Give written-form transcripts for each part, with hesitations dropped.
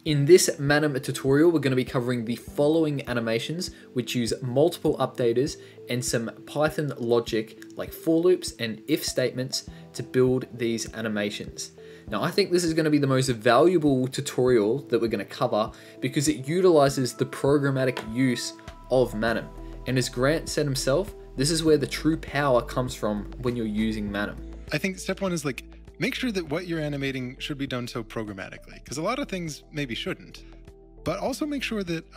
In this Manim tutorial, we're going to be covering the following animations, which use multiple updaters and some Python logic like for loops and if statements to build these animations. Now, I think this is going to be the most valuable tutorial that we're going to cover because it utilizes the programmatic use of Manim. And as Grant said himself, this is where the true power comes from when you're using Manim. I think step one is make sure that what you're animating should be done so programmatically, because a lot of things maybe shouldn't. But also make sure that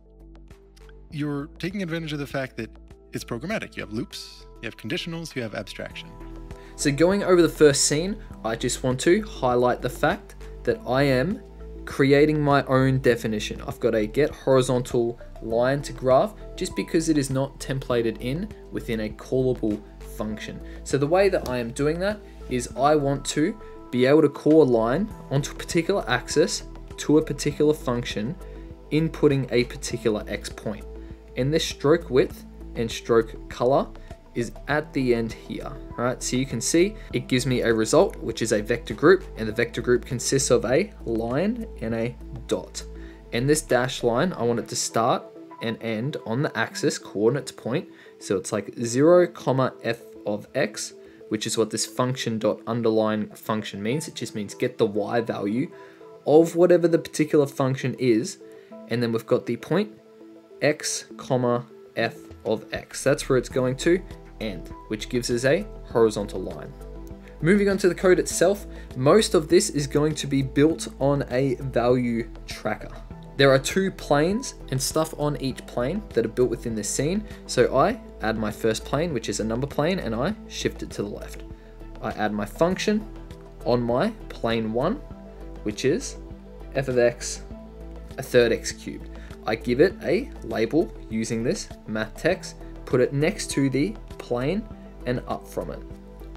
you're taking advantage of the fact that it's programmatic. You have loops, you have conditionals, you have abstraction. So going over the first scene, I just want to highlight the fact that I am creating my own definition. I've got a get horizontal line to graph just because it is not templated in within a callable function. So the way that I am doing that is I want to be able to call a line onto a particular axis to a particular function, inputting a particular X point. And this stroke width and stroke color is at the end here, right? So you can see it gives me a result, which is a vector group, and the vector group consists of a line and a dot. And this dashed line, I want it to start and end on the axis coordinates point. So it's like 0, f of x, which is what this function dot underline function means. It just means get the y value of whatever the particular function is. And then we've got the point x, f of x. That's where it's going to end, which gives us a horizontal line. Moving on to the code itself, most of this is going to be built on a value tracker. There are 2 planes and stuff on each plane that are built within this scene. So I add my first plane, which is a number plane, and I shift it to the left. I add my function on my plane 1, which is f of x, a third x cubed. I give it a label using this math text, put it next to the plane and up from it.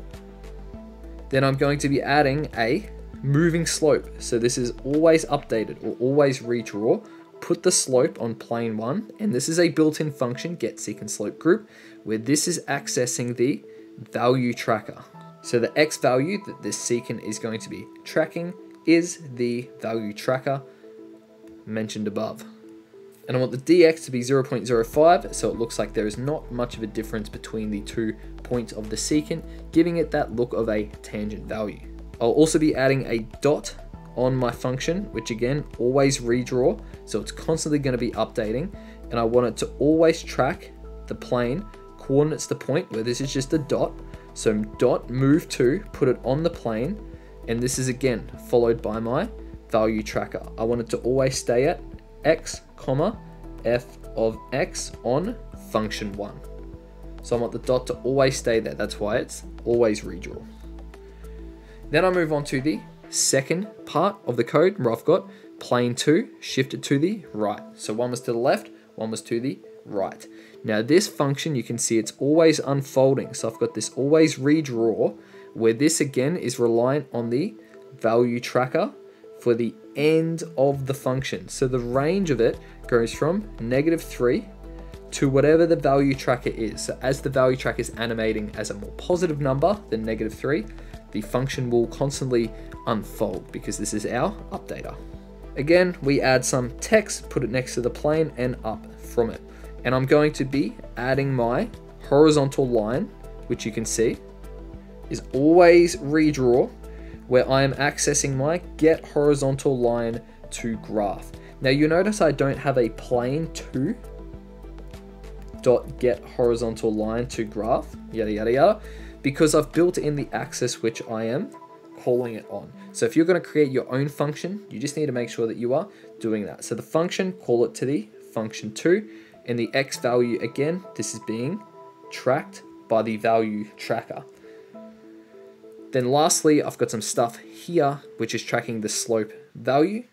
Then I'm going to be adding a moving slope. So this is always updated or always redraw. Put the slope on plane 1, and this is a built-in function, get secant slope group, where this is accessing the value tracker. So the x value that this secant is going to be tracking is the value tracker mentioned above. And I want the dx to be 0.05, so it looks like there is not much of a difference between the 2 points of the secant, giving it that look of a tangent value. I'll also be adding a dot on my function, which again, always redraw, so it's constantly going to be updating, and I want it to always track the plane, coordinates the point, where this is just a dot, so dot move to, put it on the plane, and this is again followed by my value tracker. I want it to always stay at x, f of x on function 1. So I want the dot to always stay there. That's why it's always redraw. Then I move on to the second part of the code where I've got plane 2 shifted to the right. So one was to the left, one was to the right. Now this function, you can see it's always unfolding. So I've got this always redraw, where this again is reliant on the value tracker for the end of the function. So the range of it goes from -3 to whatever the value tracker is. So as the value tracker is animating as a more positive number than -3, the function will constantly unfold because this is our updater. Again, we add some text, put it next to the plane and up from it. And I'm going to be adding my horizontal line, which you can see is always redraw, where I am accessing my get horizontal line to graph. Now you notice I don't have a plane 2 dot get horizontal line to graph, yada yada yada, because I've built in the axis which I am calling it on. So if you're going to create your own function, you just need to make sure that you are doing that. So the function, call it to the function 2, and the x value, again, this is being tracked by the value tracker. Then lastly, I've got some stuff here, which is tracking the slope value,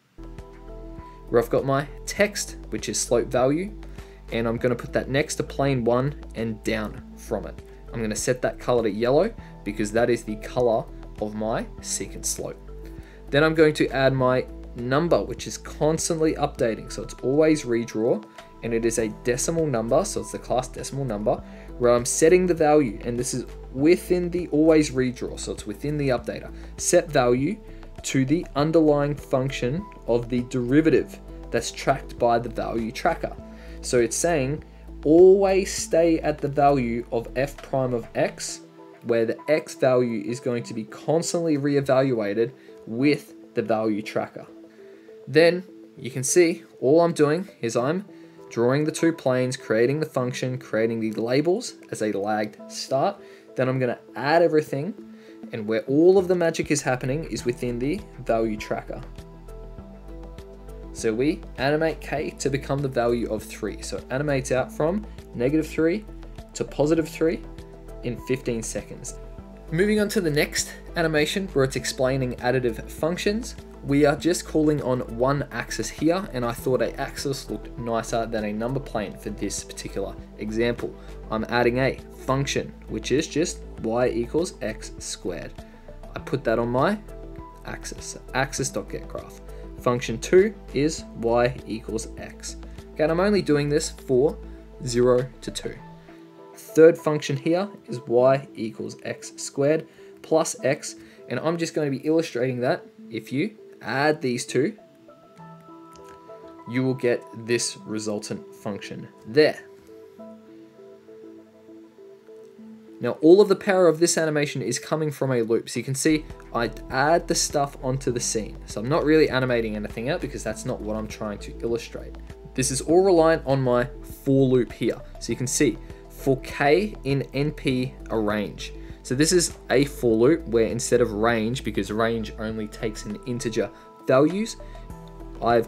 where I've got my text, which is slope value, and I'm going to put that next to plane 1 and down from it. I'm going to set that color to yellow because that is the color of my secant slope. Then I'm going to add my number, which is constantly updating. So it's always redraw, and it is a decimal number. So it's the class decimal number, where I'm setting the value, and this is within the always redraw. So it's within the updater. Set value to the underlying function of the derivative that's tracked by the value tracker. So it's saying always stay at the value of f prime of x, where the x value is going to be constantly reevaluated with the value tracker. Then you can see all I'm doing is I'm drawing the two planes, creating the function, creating the labels as a lagged start. Then I'm going to add everything, and where all of the magic is happening is within the value tracker. So we animate k to become the value of 3. So it animates out from -3 to +3 in 15 seconds. Moving on to the next animation where it's explaining additive functions. We are just calling on one axis here, and I thought an axis looked nicer than a number plane for this particular example. I'm adding a function, which is just y equals x squared. I put that on my axis, axis.getGraph. Function 2 is y equals x. Okay, and I'm only doing this for 0 to 2. Third function here is y equals x squared plus x, and I'm just going to be illustrating that if you add these two, you will get this resultant function there. Now all of the power of this animation is coming from a loop. So you can see I add the stuff onto the scene. So I'm not really animating anything out because that's not what I'm trying to illustrate. This is all reliant on my for loop here. So you can see for k in NP arrange. So this is a for loop where instead of range, because range only takes in integer values, I'm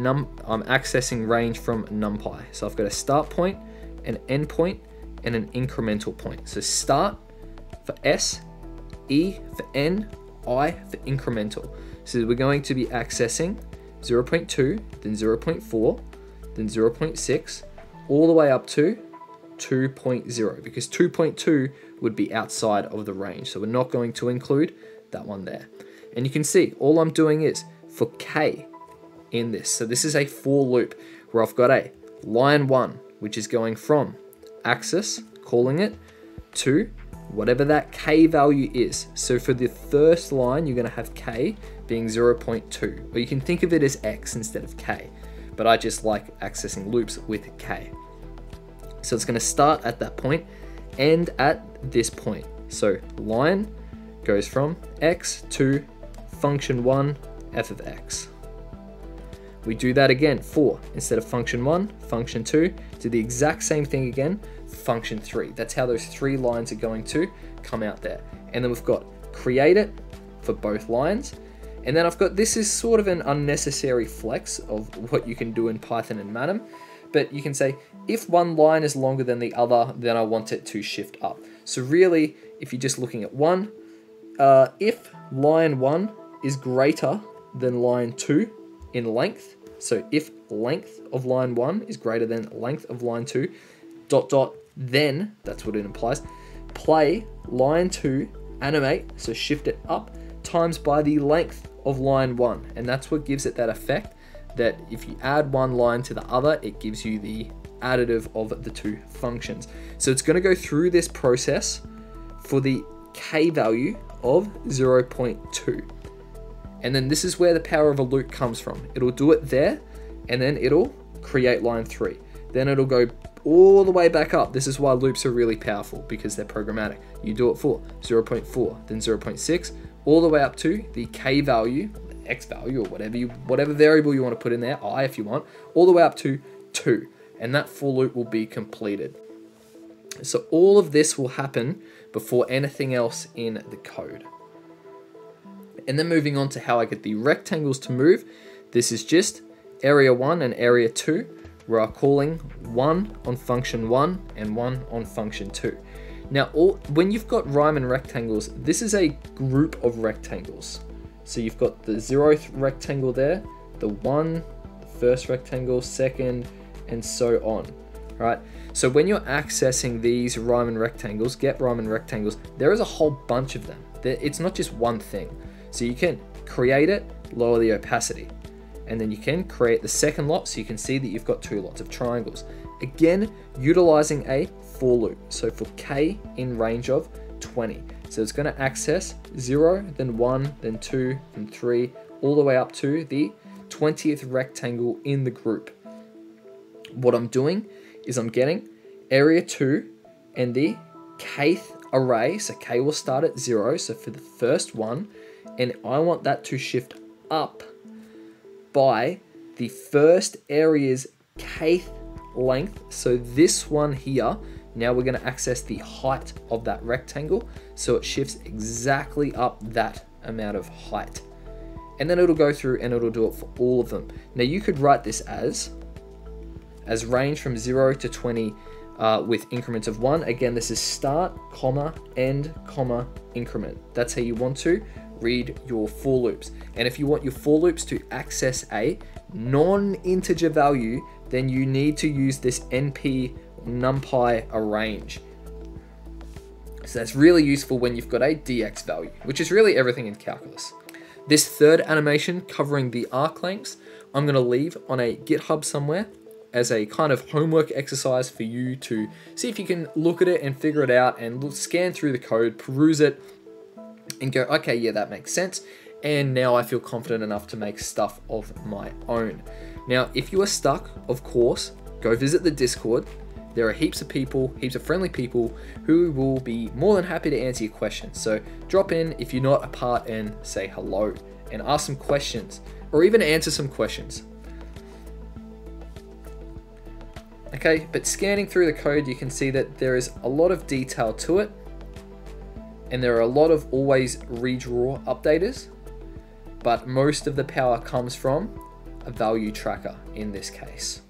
accessing range from NumPy. So I've got a start point, an end point, and an incremental point. So start for S, E for N, I for incremental. So we're going to be accessing 0.2, then 0.4, then 0.6, all the way up to 2.0, because 2.2 would be outside of the range. So we're not going to include that one there. And you can see all I'm doing is for K in this. So this is a for loop where I've got a line 1, which is going from axis, calling it, to whatever that K value is. So for the first line, you're going to have K being 0.2, or you can think of it as X instead of K, but I just like accessing loops with K. So it's going to start at that point, end at this point. So line goes from X to function 1, f of X. We do that again for, instead of function 1, function 2, do the exact same thing again, function 3. That's how those 3 lines are going to come out there. And then we've got create it for both lines. And then I've got, this is sort of an unnecessary flex of what you can do in Python and Manim, but you can say, if one line is longer than the other, then I want it to shift up. So really, if you're just looking at one, if line 1 is greater than line 2 in length, so if length of line 1 is greater than length of line 2, ... then, that's what it implies, play line 2, animate, so shift it up, times by the length of line 1. And that's what gives it that effect, that if you add one line to the other, it gives you the additive of the two functions. So it's going to go through this process for the K value of 0.2. And then this is where the power of a loop comes from. It'll do it there, and then it'll create line 3. Then it'll go all the way back up. This is why loops are really powerful, because they're programmatic. You do it for 0.4, then 0.6, all the way up to the K value, X value, or whatever variable you want to put in there, I if you want, all the way up to 2. And that for loop will be completed. So all of this will happen before anything else in the code. And then moving on to how I get the rectangles to move, this is just area 1 and area 2, where I'm calling 1 on function 1 and 1 on function 2. Now, when you've got Riemann rectangles, this is a group of rectangles. So you've got the 0th rectangle there, the 1, the first rectangle, second, and so on, right? So when you're accessing these Riemann rectangles, get Riemann rectangles, there is a whole bunch of them. It's not just one thing. So you can create it, lower the opacity, and then you can create the second lot, so you can see that you've got 2 lots of triangles. Again, utilizing a for loop. So for K in range of 20. So it's going to access 0, then 1, then 2, then 3, all the way up to the 20th rectangle in the group. What I'm doing is I'm getting area 2 and the kth array, so k will start at 0, so for the first one, and I want that to shift up by the first area's kth length. So this one here, now we're going to access the height of that rectangle, so it shifts exactly up that amount of height. And then it'll go through and it'll do it for all of them. Now you could write this as range from 0 to 20 with increments of 1. Again, this is start, comma, end, comma, increment. That's how you want to read your for loops. And if you want your for loops to access a non-integer value, then you need to use this NP numpy arrange. So that's really useful when you've got a dx value, which is really everything in calculus. This third animation covering the arc lengths, I'm going to leave on a GitHub somewhere as a kind of homework exercise for you to see if you can look at it and figure it out and scan through the code, peruse it, and go, okay, yeah, that makes sense. And now I feel confident enough to make stuff of my own. Now, if you are stuck, of course, go visit the Discord. There are heaps of people, heaps of friendly people who will be more than happy to answer your questions. So drop in if you're not a part and say hello and ask some questions or even answer some questions. Okay, but scanning through the code, you can see that there is a lot of detail to it, and there are a lot of always redraw updaters, but most of the power comes from a value tracker in this case.